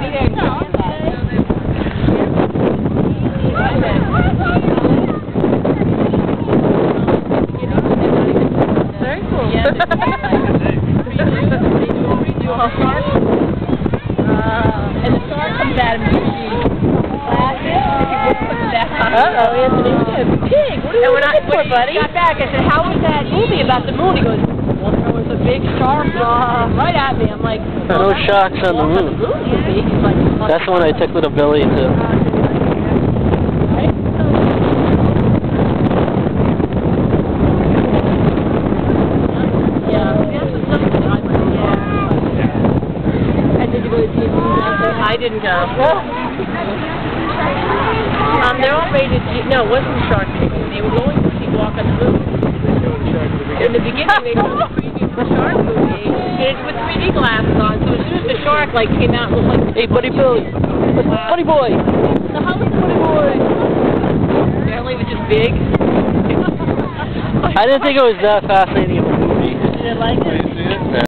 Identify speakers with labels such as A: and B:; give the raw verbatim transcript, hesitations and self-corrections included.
A: Very cool.
B: Yeah, uh, and the shark comes at him. Uh-oh, Anthony, look at him. Pig, what are you looking for, buddy? When he got back, I said, how was that movie about the moon? He goes, well, there was a big shark uh, right at me. I'm like, well,
C: no sharks on the moon.
B: He's like,
C: that's the one I took little Billy to.
B: I didn't go. Um, they're all rated G. No, it wasn't Shark Movie. They were going to see Walk on the Moon. In the beginning, they showed the preview for Shark Movie, and it's with three D glasses on. So as soon as the shark like came out, it looked like.
C: Hey, buddy Billy, buddy boy.
B: So how was buddy boy? Apparently, it was just big.
C: I didn't think it was that fascinating of a movie.
B: Did you like it?